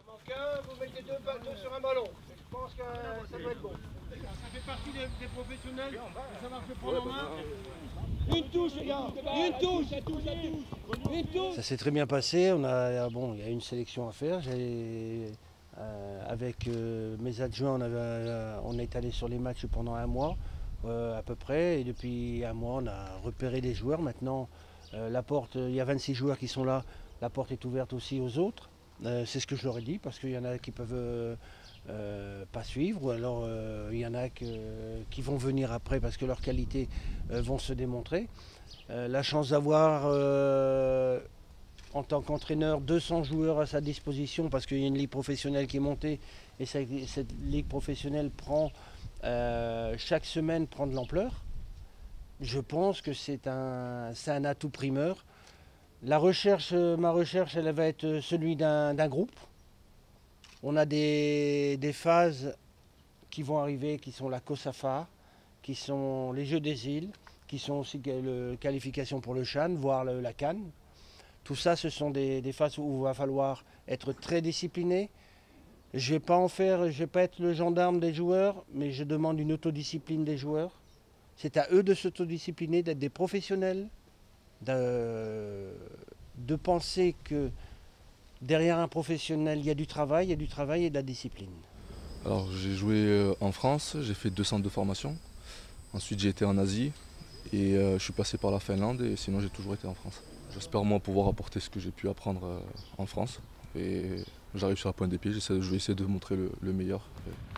manque un, vous mettez deux sur un ballon. Je pense que ça doit être bon. Ça fait partie des professionnels de savoir se prendre en main. Une touche, les gars. Une touche, ça touche à tous. Une touche. Ça s'est très bien passé. Bon, il y a une sélection à faire. Avec mes adjoints, on est allé sur les matchs pendant un mois à peu près. Et depuis un mois, on a repéré des joueurs. Maintenant, la porte, il y a 26 joueurs qui sont là. La porte est ouverte aussi aux autres. C'est ce que je leur ai dit parce qu'il y en a qui peuvent pas suivre, ou alors il y en a qui vont venir après parce que leurs qualités vont se démontrer. La chance d'avoir en tant qu'entraîneur 200 joueurs à sa disposition parce qu'il y a une ligue professionnelle qui est montée et cette ligue professionnelle prend chaque semaine prend de l'ampleur. Je pense que c'est un atout primeur. Ma recherche, elle va être celui d'un groupe. On a des phases qui vont arriver, qui sont la COSAFA, qui sont les Jeux des îles, qui sont aussi la qualification pour le CHAN, voire la CAN. Tout ça, ce sont des phases où il va falloir être très discipliné. Je ne vais pas être le gendarme des joueurs, mais je demande une autodiscipline des joueurs. C'est à eux de s'autodiscipliner, d'être des professionnels, de penser que derrière un professionnel, il y a du travail et de la discipline. Alors j'ai joué en France, j'ai fait 2 centres de formation. Ensuite j'ai été en Asie et je suis passé par la Finlande et sinon j'ai toujours été en France. J'espère moi pouvoir apporter ce que j'ai pu apprendre en France et j'arrive sur la pointe des pieds, je vais essayer de montrer le meilleur.